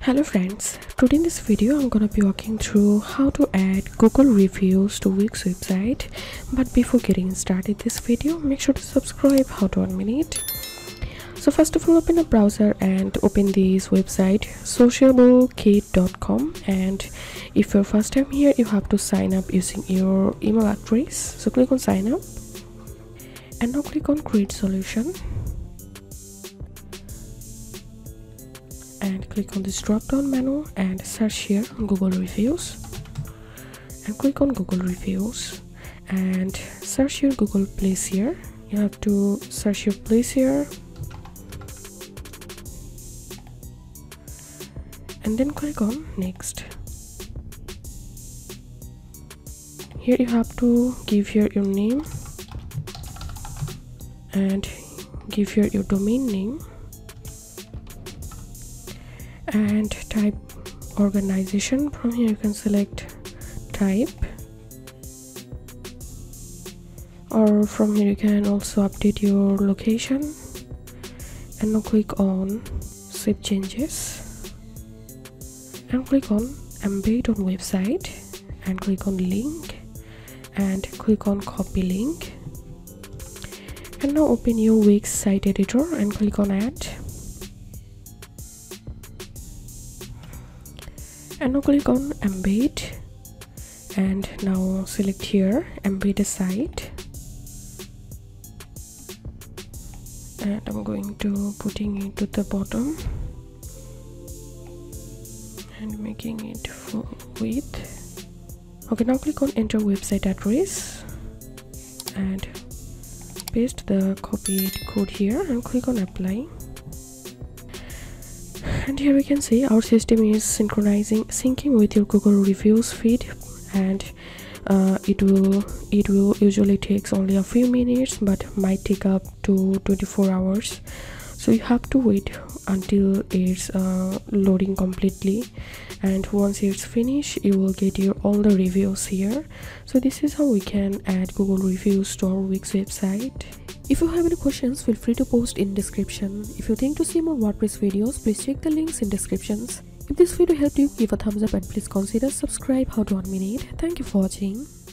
Hello friends, today in this video I'm gonna be walking through how to add Google reviews to Wix website. But before getting started this video, make sure to subscribe. How to 1 minute. So first of all, open a browser and open this website sociablekit.com, and if you're first time here you have to sign up using your email address. So click on sign up and now click on create solution and click on this drop down menu and search here on Google reviews and click on Google reviews and search your Google place here. You have to search your place here and then click on next. Here you have to give here your name and give here your domain name and type organization. From here you can select type, or from here you can also update your location and now click on save changes and click on embed on website and click on link and click on copy link and now open your Wix site editor and click on add and now click on embed and now select here embed a site and I'm going to putting it to the bottom and making it full width. Okay, now click on enter website address and paste the copied code here and click on apply. And here we can see our system is syncing with your Google reviews feed, and it will usually takes only a few minutes but might take up to 24 hours. So you have to wait until it's loading completely, and once it's finished you will get your all the reviews here. So this is how we can add Google reviews to our Wix website. If you have any questions, feel free to post in description. If you think to see more WordPress videos, please check the links in descriptions. If this video helped you, give a thumbs up and please consider subscribe. How to 1 minute. Thank you for watching.